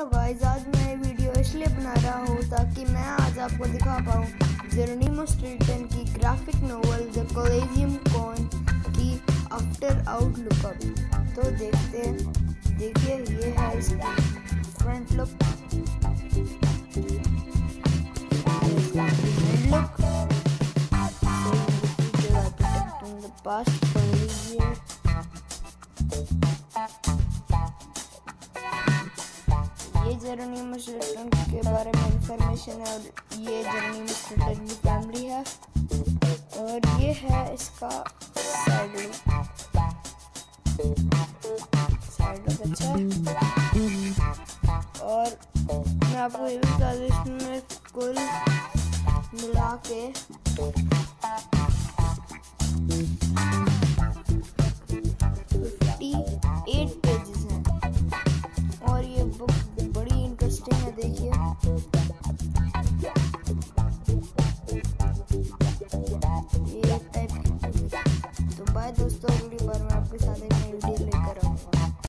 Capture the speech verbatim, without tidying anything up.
Hello guys, आज मैं video इसलिए बना रहा हूँ ताकि मैं आज आपको दिखा पाऊँ जेरोनिमो स्टिल्टन की graphic novel the Coliseum con की आफ्टर आउट लुकअप। तो देखते हैं, देखिए ये है इसका फ्रंट लुक, लुक पास्ट ये जेरोनिमो स्टिल्टन के बारे में इंफॉर्मेशन है और ये जेरोनिमो स्टिल्टन की फैमिली है और ये है इसका साइड लुक। साइड लुक अच्छा है और मैं आपको ये भी बता दूं, इसमें कुल मिला के अट्ठावन पेजेस हैं और ये बुक बड़ी इंटरेस्टिंग है। देखिए ये टाइप की। तो बाय दोस्तों, अगली बार मैं आपके साथ एक नई वीडियो